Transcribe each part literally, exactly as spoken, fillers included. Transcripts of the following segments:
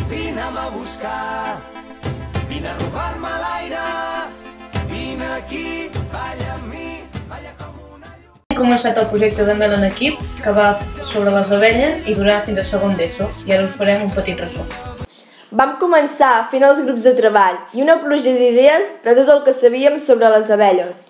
vine'm a buscar, vine a robar-me l'aire, vine aquí, balla amb mi, balla com una llum. He començat el projecte de Mel en equip, que va sobre les abelles i durarà fins a segon d'ESO, i ara us farem un petit resum. Vam començar fent els grups de treball i una pluja d'idees de tot el que sabíem sobre les abelles.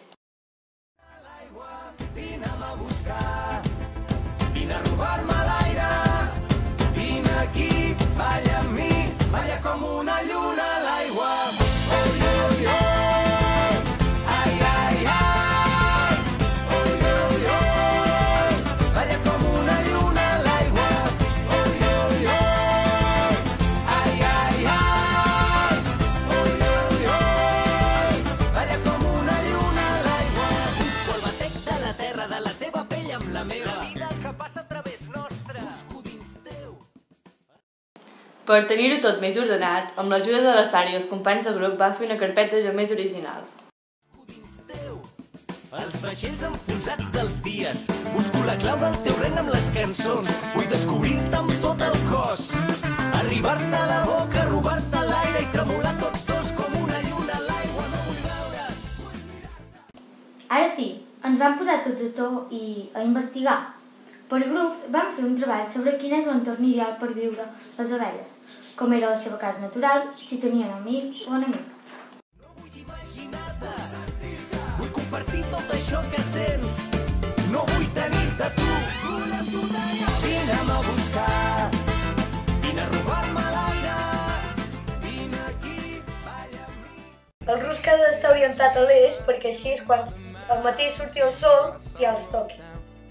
Vine'm a buscar, vine a robar-me l'aire, vine aquí, balla amb mi, balla com una lluna a l'aigua. Oi, oi, oi, ai, ai, ai, oi, oi, oi, balla com una lluna a l'aigua. Oi, oi, oi, ai, ai, ai, oi, oi, oi, balla com una lluna a l'aigua. Busco el batec de la terra, de la teva pell amb la meva. La vida que passa a través nostre. Busco dins teu. Per tenir-ho tot més ordenat, amb l'ajuda de la Sara i els companys de grup va fer una carpeta ja més original. Dins teu, els vaixells enfonsats dels dies. Busco la clau del teu regne amb les cançons. Vull descobrir-te amb tot el cos. Arribar-te a la boca, robar-te l'aire i tremolar tots dos com una lluna a l'aigua. No vull veure. Ara sí, ens vam posar tots a to i a investigar. Per grups vam fer un treball sobre quin és l'entorn ideal per viure les abelles, com era la seva casa natural, si tenien amics o enemics. No vull imaginar-te, vull compartir tot això que sents. No vull tenir-te tu, vull amb tu d'allà. Vine'm a buscar, vine a robar-me l'aire, vine aquí, balla amb mi. El rusc ha d'estar orientat a l'eix perquè així és quan al matí surti el sol i els toqui.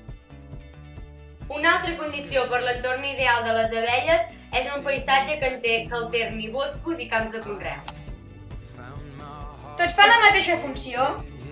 Una altra condició per l'entorn ideal de les abelles és un paisatge que alterni boscos i camps de conreu. Tots fan la mateixa funció?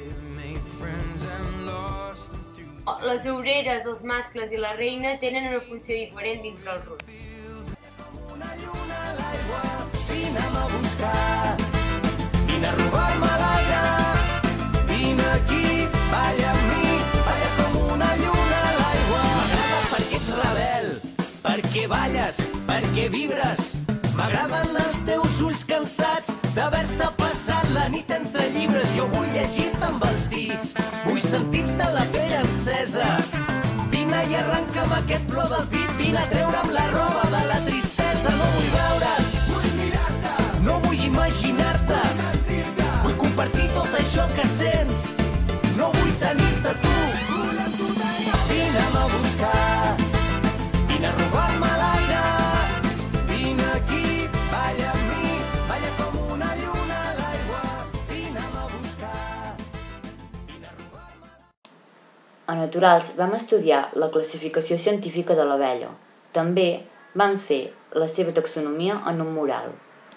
Les obreres, els mascles i la reina tenen una funció diferent dintre el rusc. Una lluna a l'aigua, vine'm a buscar, vine a robar-me l'aire, vine aquí, balla amb mi, balla com una lluna a l'aigua. M'agrada perquè ets rebel, perquè balles, perquè vibres. M'agraden els teus ulls cansats d'haver-se passat la nit entre llibres. Jo vull llegir-te amb els dits, vull sentir-te la pell encesa. Vine i arrenca'm aquest plor del pit, vine a treure'm la roba de la tristesa. No vull veure't, vull mirar-te, no vull imaginar-te, vull sentir-te, vull compartir tot això que sents. No vull tenir-te tu, vull amb tu d'allà. Vine'm a buscar, vine a robar-me l'aire, vine aquí, balla amb mi, balla com una lluna a l'aigua. Vine'm a buscar, vine a robar-me l'aire. A Naturals vam estudiar la classificació científica de l'abella. També vam fer la seva taxonomia en un mural.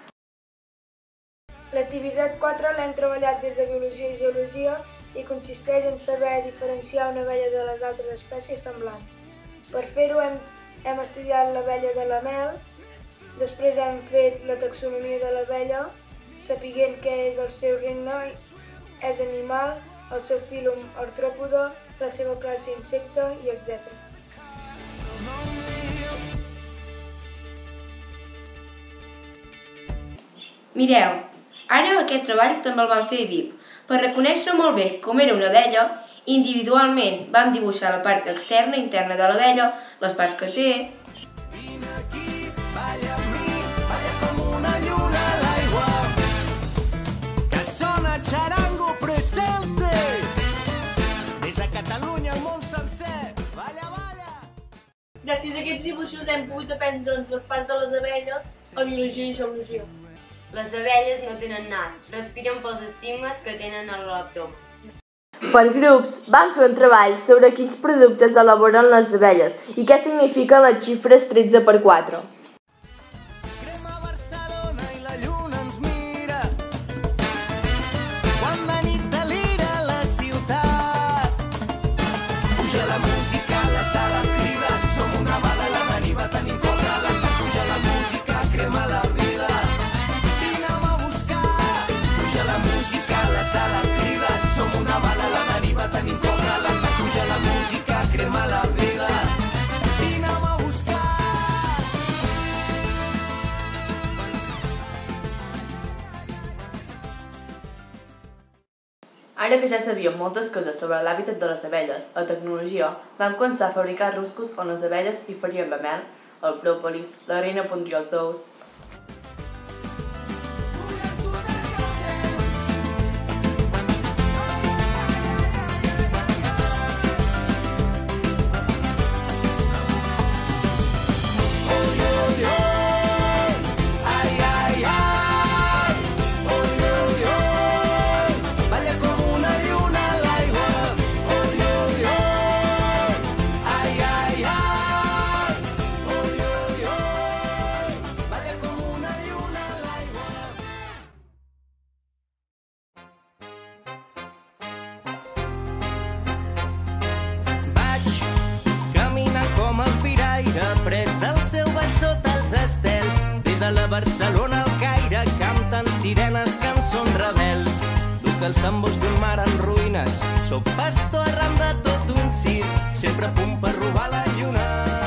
L'activitat quatre l'hem treballat des de Biologia i Geologia i consisteix en saber diferenciar una abella de les altres espècies semblants. Per fer-ho hem, hem estudiat l'abella de la mel, després hem fet la taxonomia de l'abella, sapiguent què és el seu regne, és animal, el seu fílum artròpode, la seva classe insecte i etcètera. Mireu, ara aquest treball també el vam fer a V I P. Per reconèixer molt bé com era una abella, individualment vam dibuixar la part externa i interna de l'abella, les parts que té. Vine aquí, balla amb mi, balla com una lluna a l'aigua. Que sona charango presente. Des de Catalunya al món sencer, balla, balla. Gràcies a aquests dibuixos hem pogut aprendre les parts de les abelles a Biologia i Geologia. Les abelles no tenen nas, respiren pels estigmes que tenen a l'abdomen. Per grups, vam fer un treball sobre quins productes elaboren les abelles i què signifiquen les xifres tretze per quatre. Crema Barcelona i la lluna ens mira. Quan de nit delira la ciutat. Puja la música, la sala crida. Som una bala, la deriva tenim foc a la sang. Puja la música, crema la vida. Vine'm a buscar. Puja la música, la sala crida. Som una bala, la deriva tenim foc a la sang. Puja la música, crema la vida. Vine'm a buscar. Ara que ja sabíem moltes coses sobre l'hàbitat de les abelles, la tecnologia, vam començar a fabricar ruscos on les abelles hi farien la mel, el pròpolis, la reina pondria els ous. Pres del seu ball sota els estels, des de la Barcelona al Caire canten sirenes, cançons rebels. Duc els tambors d'un mar en ruïnes, soc pastor arran de tot un circ, sempre a punt per robar la lluna.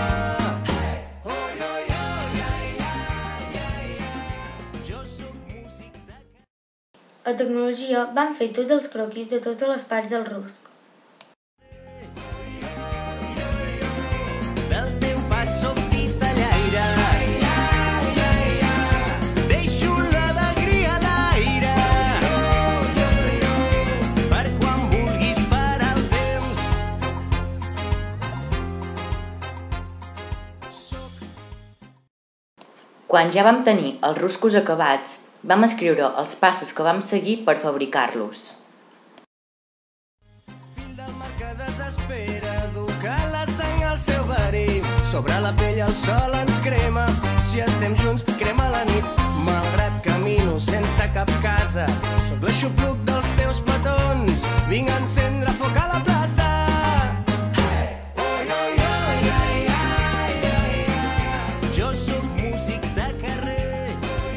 A tecnologia van fer tots els croquis de totes les parts del rusc. Soc titellaire, deixo l'alegria a l'aire, per quan vulguis parar el temps. Quan ja vam tenir els ruscos acabats, vam escriure els passos que vam seguir per fabricar-los. Fill del mar que desespera, educa la sang al seu verí. Sobre la pell el sol ens crema, si estem junts crema la nit. Malgrat camino sense cap casa, sóc l'aixopluc dels teus petons, vinc a encendre foc a la plaça. Jo sóc músic de carrer.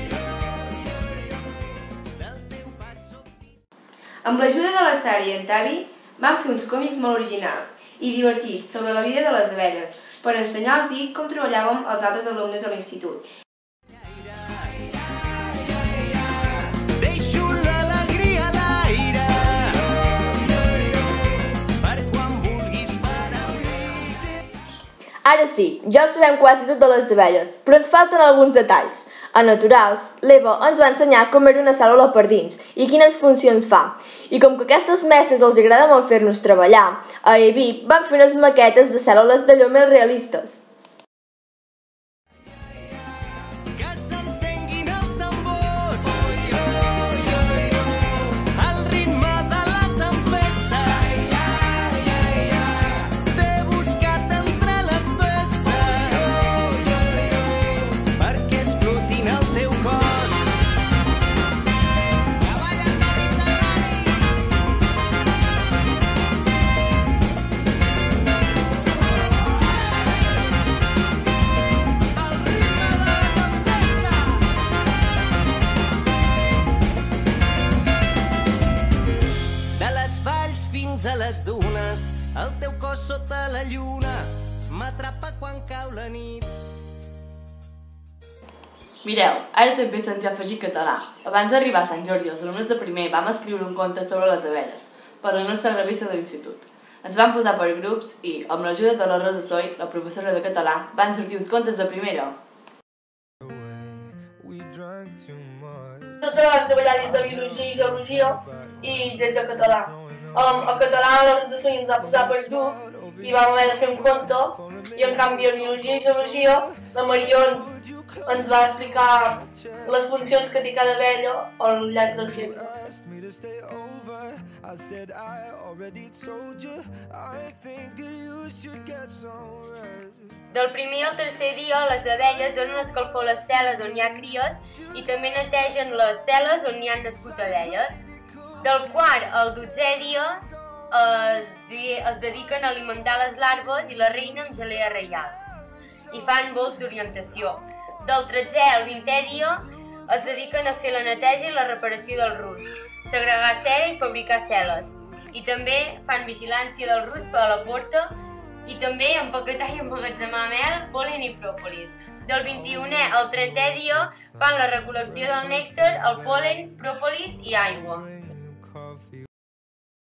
Amb l'ajuda de la Sara i en Tavi, vam fer uns còmics molt originals i divertits sobre la vida de les abelles, per ensenyar-los com treballàvem els altres alumnes de l'institut. Deixo l'alegria a l'aire, per quan vulguis parar el temps. Ara sí, ja sabem quasi tot de les abelles, però ens falten alguns detalls. A Naturals, l'Eva ens va ensenyar com era una cèl·lula per dins i quines funcions fa. I com que a aquestes mestres els agrada molt fer-nos treballar, a E V I P van fer unes maquetes de cèl·lules d'allò més realistes. Que s'encenguin els tambors, al ritme de la tempesta. T'he buscat entre la festa, perquè explotin el teu cos. A les dunes, el teu cos sota la lluna m'atrapa quan cau la nit. Mireu, ara també se'ns ha afegit català. Abans d'arribar a Sant Jordi, els alumnes de primer vam escriure un conte sobre les abelles per a la nostra revista de l'institut. Ens vam posar per grups i, amb l'ajuda de la Rosa Soy, la professora de català, van sortir uns contes de primera. Tots vam treballar des de biologia i geologia i des de català. Um, a català la Rosa Soy ens va posar per grups i vam haver de fer un conte i en canvi a biologia i geologia la Marió ens, ens va explicar les funcions que té cada abella al llarg del cicle. Del primer al tercer dia, les abelles donen escalfor a les cel·les on hi ha cries i també netegen les cel·les on hi han nascut abelles. Del quart al dotzè dia es, es dediquen a alimentar les larves i la reina amb gelea reial i fan vols d'orientació. Del tretzè al vintè dia es dediquen a fer la neteja i la reparació del rusc, segregar cera i fabricar cel·les. I també fan vigilància del rusc a la porta i també empaquetar i emmagatzemar mel, pol·len i pròpolis. Del vint-i-unè al trentè dia fan la recol·lecció del nèctar, el pol·len, pròpolis i aigua.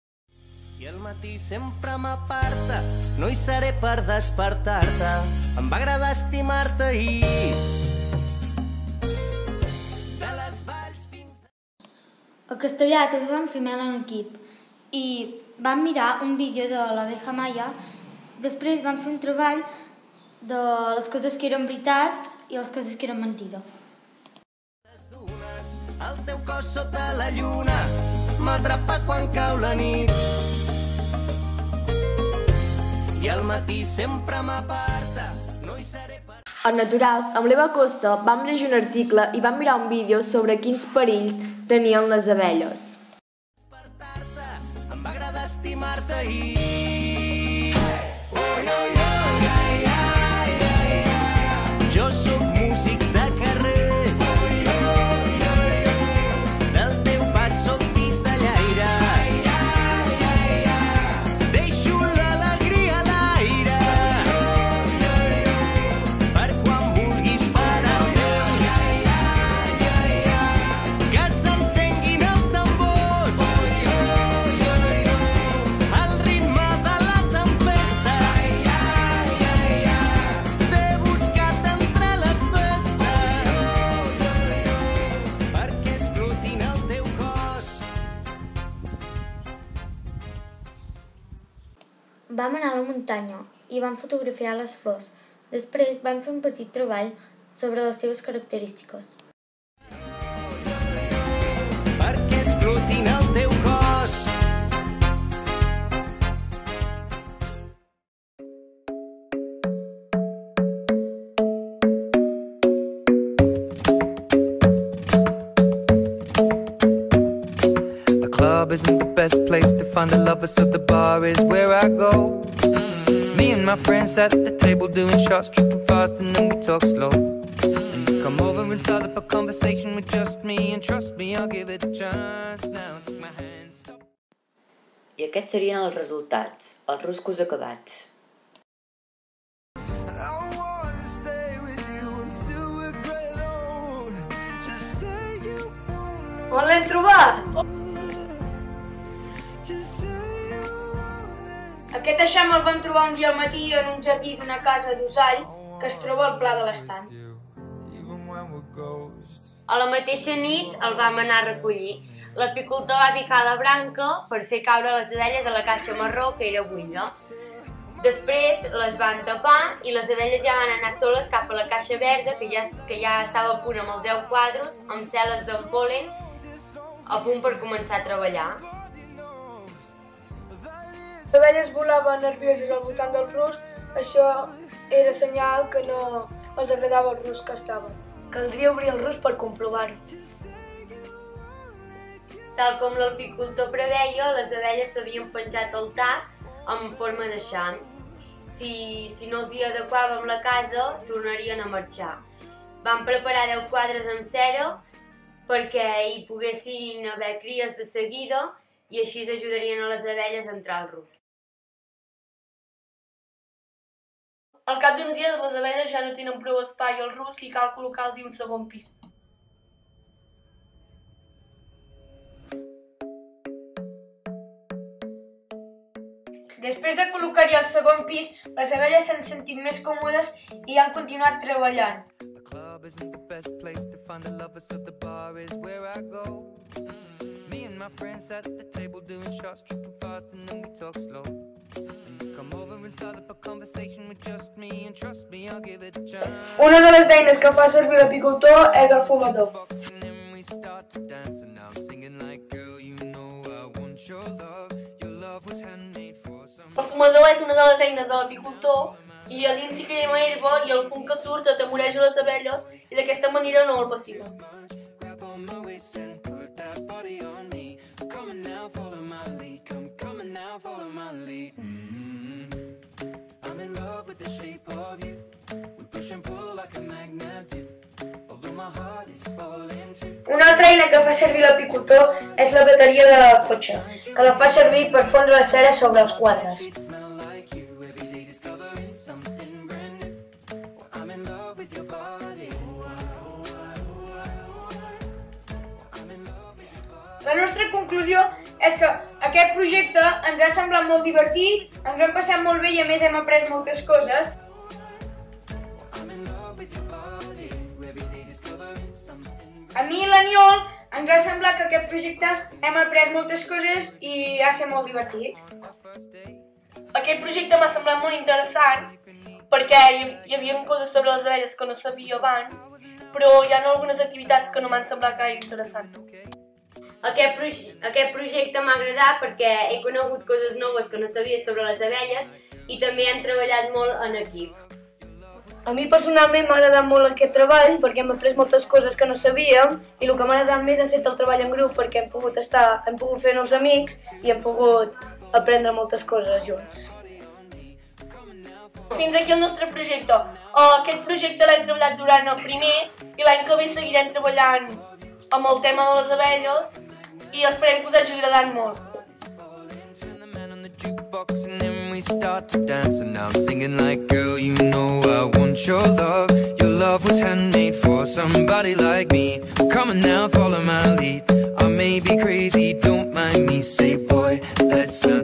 I al matí sempre m'aparta, no hi seré per despertar-te. Em va agradar estimar-te i... De les valls fins... A Castellà també vam fer mel en equip i vam mirar un vídeo de l'abeja Maya. Després vam fer un treball de les coses que eren veritat i les coses que eren mentida. El teu cos sota la lluna m'atrapa quan cau la nit i al matí sempre m'aparta, no hi seré per... A Naturals, amb l'Eva Costa, vam llegir un article i vam mirar un vídeo sobre quins perills tenien les abelles. Em va agradar estimar-te i... Oi, oi, oi, ai, ai, ai, ai. Jo sóc músic de carrer. Del teu pas sóc titellaire. Deixo l'alegria a l'aire. Per quan vulguis parar el temps. Que s'encenguin els tambors. El ritme de la tempesta. T'he buscat entre la festa. Perquè explotin el teu cos. Vam anar a la muntanya i vam fotografiar les flors. Després vam fer un petit treball sobre les seves característiques. Perquè explotin el teu cos. The club isn't the best place to find the lovers, so the bar is where I go. Me and my friends at the table doing shots, tripping fast, and then we talk slow. And you come over and start up a conversation with just me, and trust me, I'll give it a chance. Now take my hand, stop. I aquests serien els resultats, els ruscos acabats. On l'hem trobat? Aquest eixam el vam trobar un dia al matí en un jardí d'una casa d'Usall que es troba al Pla de l'Estany. A la mateixa nit el vam anar a recollir. L'apicultor va picar la branca per fer caure les abelles a la caixa marró que era buida. Després les van tapar i les abelles ja van anar soles cap a la caixa verda que ja, que ja estava a punt amb els deu quadros, amb cel·les d'en pol·len, a punt per començar a treballar. Les abelles volaven nervioses al voltant del rusc, això era senyal que no els agradava el rusc que estaven. Caldria obrir el rusc per comprovar-ho. Tal com l'apicultor preveia, les abelles s'havien penjat al tap en forma d'eixam. Si, si no els hi adequàvem la casa, tornarien a marxar. Vam preparar deu quadres amb cera perquè hi poguessin haver cries de seguida i així ajudarien a les abelles a entrar al rusc. Al cap d'uns dies les abelles ja no tenen prou espai al rusc i cal col·locar-los un segon pis. Després de col·locar-hi el segon pis, les abelles s'han sentit més còmodes i han continuat treballant. The club isn't the best place to find the lovers, so the bar is where I go. Me and my friends at the table doing shots, tripping fast, and then we talk slow. And you come over and start up a conversation with just me, and trust me, I'll give it a chance. Una de les eines que fa servir l'apicultor és el fumador. And then we start to dance, and now I'm singing like, girl, you know I want your love. Your love was handmade for some. El fumador és una de les eines de l'apicultor i a dins s'hi crema herba i el fum que surt atemoreja les abelles i d'aquesta manera no el passiva. Grab on my waist and put that body on me. Come on now, follow my lead. Come, come on now, follow my lead. Mm-hmm. I'm in love with the shape of you. We push and pull like a magnet do. Although my heart is falling too. Una altra eina que fa servir l'apicultor és la bateria de cotxe, que la fa servir per fondre la cera sobre els quadres. La nostra conclusió és que Aquest projecte ens ha semblat molt divertit, ens ho hem passat molt bé i a més hem après moltes coses. A mi i l'Aniol ens ha semblat que aquest projecte hem après moltes coses i ha estat molt divertit. Aquest projecte m'ha semblat molt interessant perquè hi havia coses sobre les abelles que no sabia abans, però hi ha algunes activitats que no m'han semblat gaire interessants. Aquest, proje aquest projecte m'ha agradat perquè he conegut coses noves que no sabia sobre les abelles i també hem treballat molt en equip. A mi personalment m'ha agradat molt aquest treball perquè hem après moltes coses que no sabíem i el que m'ha agradat més ha estat el treball en grup perquè hem pogut estar, hem pogut fer nous amics i hem pogut aprendre moltes coses junts. Fins aquí el nostre projecte. Aquest projecte l'hem treballat durant el primer i l'any que ve seguirem treballant amb el tema de les abelles i esperem que us hagi agradat molt. And then we start to dance, and now I'm singing like, girl, you know I want your love. Your love was handmade for somebody like me. Come on now, follow my lead. I may be crazy, don't mind me. Say, boy, let's learn